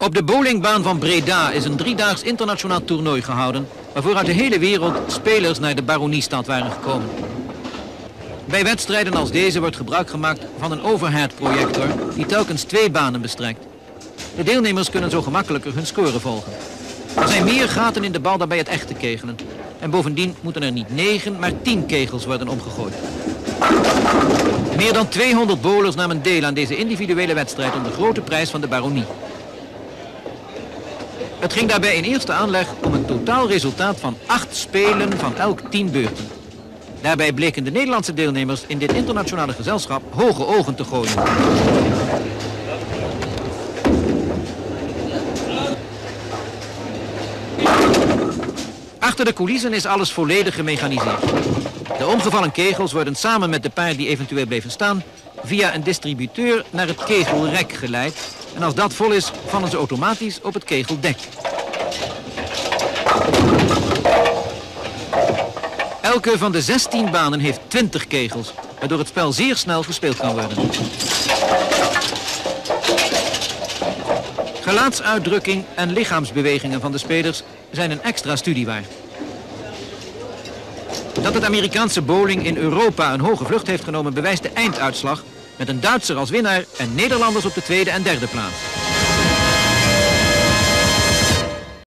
Op de bowlingbaan van Breda is een driedaags internationaal toernooi gehouden, waarvoor uit de hele wereld spelers naar de Baroniestad waren gekomen. Bij wedstrijden als deze wordt gebruik gemaakt van een overhead-projector die telkens 2 banen bestrekt. De deelnemers kunnen zo gemakkelijker hun score volgen. Er zijn meer gaten in de bal dan bij het echte kegelen. En bovendien moeten er niet 9, maar 10 kegels worden omgegooid. Meer dan 200 bowlers namen deel aan deze individuele wedstrijd om de grote prijs van de Baronie. Het ging daarbij in eerste aanleg om een totaalresultaat van 8 spelen van elk 10 beurten. Daarbij bleken de Nederlandse deelnemers in dit internationale gezelschap hoge ogen te gooien. Achter de coulissen is alles volledig gemechaniseerd. De omgevallen kegels worden samen met de paar die eventueel bleven staan via een distributeur naar het kegelrek geleid. En als dat vol is, vallen ze automatisch op het kegeldek. Elke van de 16 banen heeft 20 kegels, waardoor het spel zeer snel gespeeld kan worden. Gelaatsuitdrukking en lichaamsbewegingen van de spelers zijn een extra studie waard. Dat het Amerikaanse bowling in Europa een hoge vlucht heeft genomen bewijst de einduitslag met een Duitser als winnaar en Nederlanders op de tweede en derde plaats.